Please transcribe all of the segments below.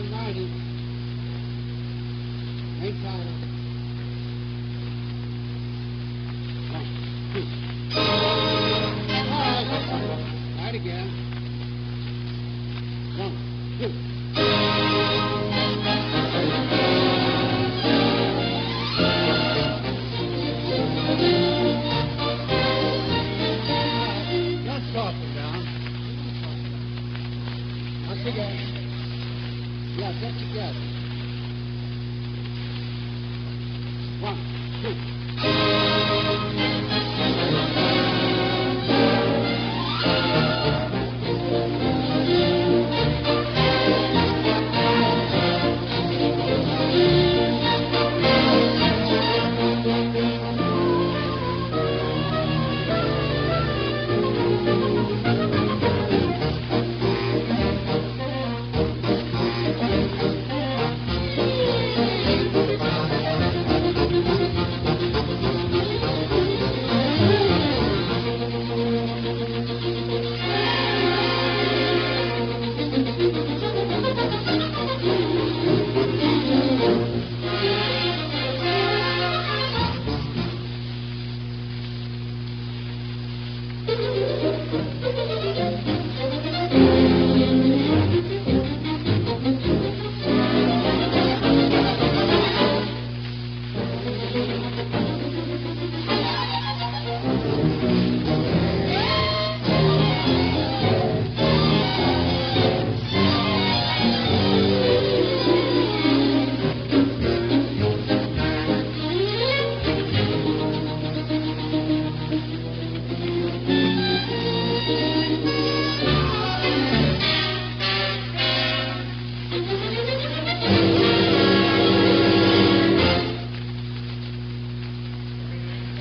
190. Main title. 1, 2. Pause. Right again. 1, 2. Just soften down. Once again. Yeah, get together. 1, 2.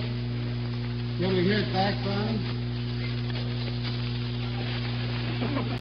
You want to hear it back, Ron?